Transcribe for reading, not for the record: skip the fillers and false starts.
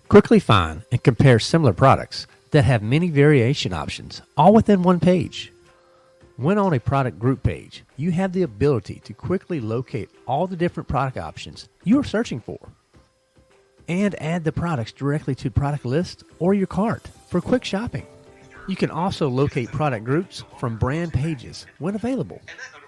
Quickly find and compare similar products that have many variation options, all within one page. When on a product group page, you have the ability to quickly locate all the different product options you are searching for and add the products directly to product list or your cart for quick shopping. You can also locate product groups from brand pages when available.